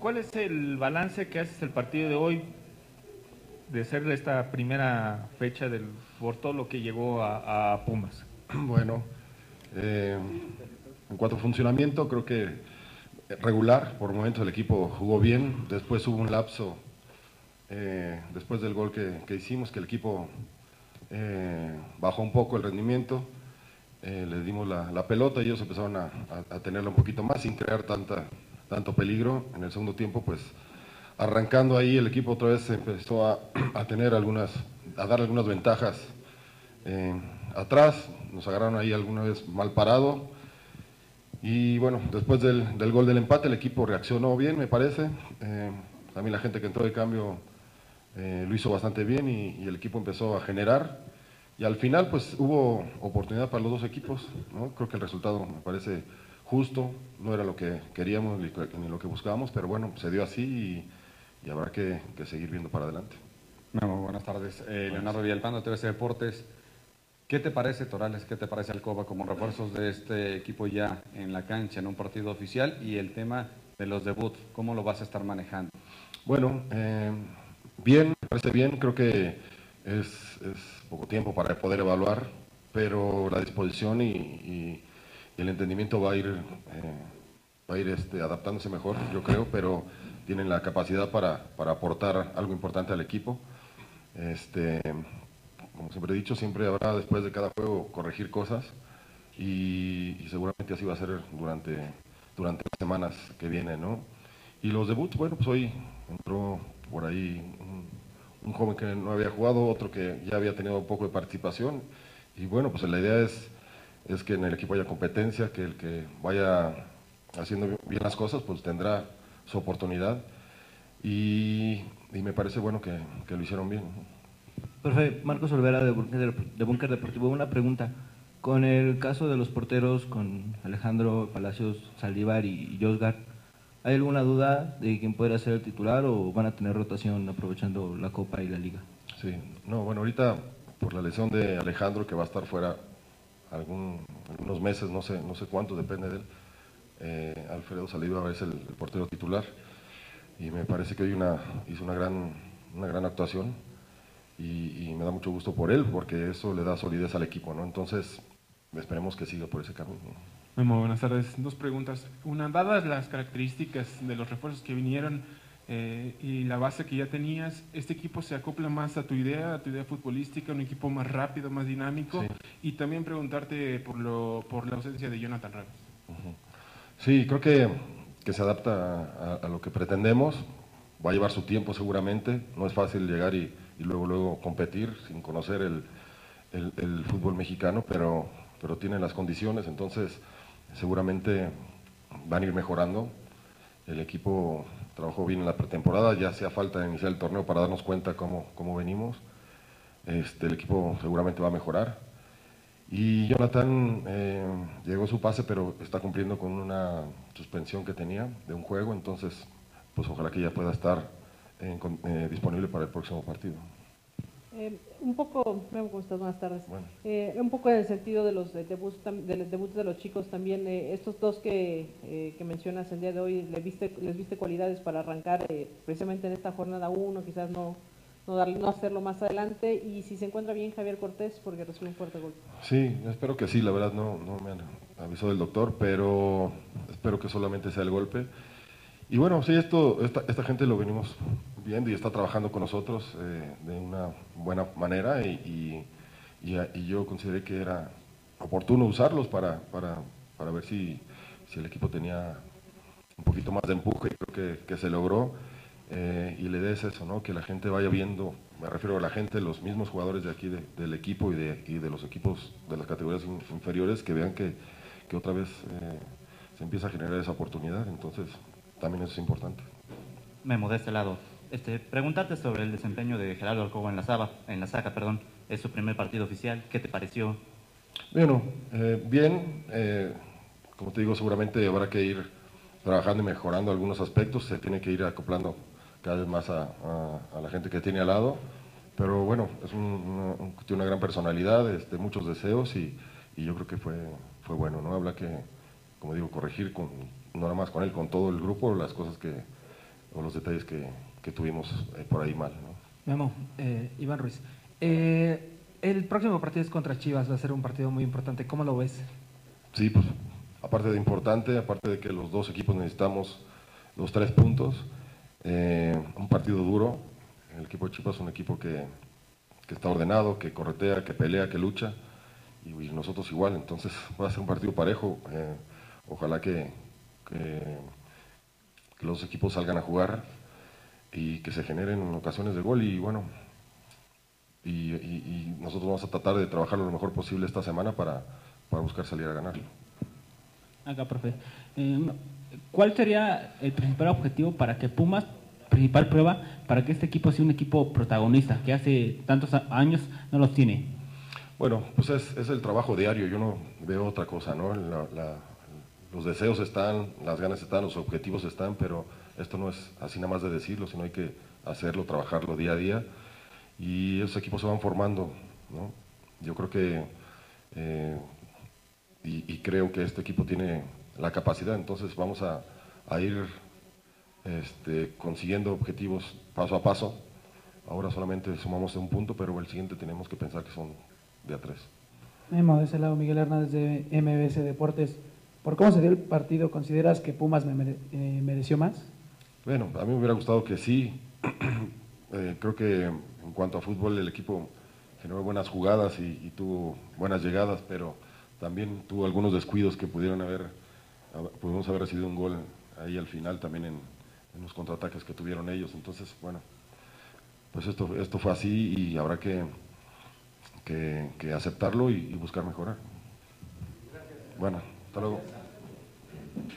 ¿cuál es el balance que haces del partido de hoy, de ser esta primera fecha por todo lo que llegó a Pumas? Bueno, en cuanto a funcionamiento, creo que regular, por momentos el equipo jugó bien, después hubo un lapso, después del gol que hicimos, que el equipo bajó un poco el rendimiento, les dimos la pelota y ellos empezaron a tenerla un poquito más sin crear tanto peligro. En el segundo tiempo, pues arrancando ahí el equipo otra vez empezó a tener a dar algunas ventajas atrás, nos agarraron ahí alguna vez mal parado y bueno, después del gol del empate el equipo reaccionó bien, me parece. También la gente que entró de cambio lo hizo bastante bien y el equipo empezó a generar y al final pues hubo oportunidad para los dos equipos, ¿no? Creo que el resultado me parece justo, no era lo que queríamos ni lo que buscábamos, pero bueno, se dio así y habrá que seguir viendo para adelante. Memo, buenas tardes. Leonardo Villalpando, TVC Deportes. ¿Qué te parece, Torales? ¿Qué te parece Alcoba como refuerzos de este equipo ya en la cancha, en un partido oficial? Y el tema de los debuts, ¿cómo lo vas a estar manejando? Bueno, bien, me parece bien, creo que es poco tiempo para poder evaluar, pero la disposición y el entendimiento va a ir adaptándose mejor, yo creo, pero tienen la capacidad para aportar algo importante al equipo. Como siempre he dicho, siempre habrá después de cada juego corregir cosas y seguramente así va a ser durante las semanas que vienen, ¿no? Y los debuts, bueno, pues hoy entró por ahí un joven que no había jugado, otro que ya había tenido un poco de participación y bueno, pues la idea es que en el equipo haya competencia, que el que vaya haciendo bien las cosas pues tendrá su oportunidad y me parece bueno que lo hicieron bien. Profe, Marcos Olvera de Búnker Deportivo, una pregunta. Con el caso de los porteros, con Alejandro Palacios, Saldívar y Josgar, ¿hay alguna duda de quién podrá ser el titular o van a tener rotación aprovechando la Copa y la Liga? Sí, no, bueno, ahorita por la lesión de Alejandro que va a estar fuera algunos meses, no sé cuánto, depende de él, Alfredo Saldívar es el portero titular y me parece que hoy hizo una gran actuación y me da mucho gusto por él porque eso le da solidez al equipo, ¿no? Entonces esperemos que siga por ese camino. Muy buenas tardes. Dos preguntas. Una, dadas las características de los refuerzos que vinieron y la base que ya tenías, ¿este equipo se acopla más a tu idea futbolística, un equipo más rápido, más dinámico? Sí. Y también preguntarte por la ausencia de Jonathan Raves. Sí, creo que se adapta a lo que pretendemos. Va a llevar su tiempo seguramente. No es fácil llegar y luego competir sin conocer el fútbol mexicano, pero tienen las condiciones, entonces seguramente van a ir mejorando. El equipo trabajó bien en la pretemporada, ya hacía falta iniciar el torneo para darnos cuenta cómo venimos. El equipo seguramente va a mejorar. Y Jonathan llegó su pase, pero está cumpliendo con una suspensión que tenía de un juego, entonces pues ojalá que ya pueda estar disponible para el próximo partido. Un poco, ¿cómo estás? Buenas tardes. Bueno. Un poco en el sentido de los debuts de los chicos también, estos dos que mencionas el día de hoy, ¿les viste cualidades para arrancar precisamente en esta jornada 1, quizás no hacerlo más adelante? Y si se encuentra bien Javier Cortés, porque recibió un fuerte golpe. Sí, espero que sí, la verdad no me han avisado el doctor, pero espero que solamente sea el golpe. Y bueno, sí, esta gente lo venimos viendo y está trabajando con nosotros de una buena manera y yo consideré que era oportuno usarlos para ver si el equipo tenía un poquito más de empuje y creo que se logró. Y la idea es eso, ¿no? Que la gente vaya viendo, me refiero a la gente, los mismos jugadores de aquí del equipo y de los equipos de las categorías inferiores, que vean que otra vez se empieza a generar esa oportunidad, entonces también eso es importante. Memo, de este lado, preguntarte sobre el desempeño de Gerardo Alcoba en la saga, es su primer partido oficial, ¿qué te pareció? Bueno, bien, como te digo, seguramente habrá que ir trabajando y mejorando algunos aspectos, se tiene que ir acoplando cada vez más a la gente que tiene al lado, pero bueno, tiene una gran personalidad, muchos deseos y yo creo que fue bueno, ¿no? Habrá que, como digo, corregir no nada más con él, con todo el grupo, las cosas que los detalles que tuvimos por ahí mal, ¿no? Memo, Iván Ruiz. El próximo partido es contra Chivas, va a ser un partido muy importante. ¿Cómo lo ves? Sí, pues aparte de importante, aparte de que los dos equipos necesitamos los 3 puntos, un partido duro. El equipo de Chivas es un equipo que está ordenado, que corretea, que pelea, que lucha, y nosotros igual. Entonces va a ser un partido parejo. Ojalá que los equipos salgan a jugar y que se generen ocasiones de gol, y bueno, y nosotros vamos a tratar de trabajarlo lo mejor posible esta semana para buscar salir a ganarlo. Acá, profe. ¿Cuál sería el principal objetivo para que Pumas, principal prueba, para que este equipo sea un equipo protagonista, que hace tantos años no los tiene? Bueno, pues es el trabajo diario, yo no veo otra cosa, ¿no? Los deseos están, las ganas están, los objetivos están, pero esto no es así nada más de decirlo, sino hay que hacerlo, trabajarlo día a día, y esos equipos se van formando, ¿no? Yo creo que, y creo que este equipo tiene la capacidad, entonces vamos a ir consiguiendo objetivos paso a paso. Ahora solamente sumamos un punto, pero el siguiente tenemos que pensar que son de a 3. Memo, de ese lado, Miguel Hernández de MBS Deportes. ¿Por cómo se dio el partido, consideras que Pumas mereció más? Bueno, a mí me hubiera gustado que sí. Creo que en cuanto a fútbol el equipo generó buenas jugadas y tuvo buenas llegadas, pero también tuvo algunos descuidos que pudimos haber recibido un gol ahí al final también en los contraataques que tuvieron ellos. Entonces, bueno, pues esto fue así y habrá que aceptarlo y buscar mejorar. Bueno, hasta luego.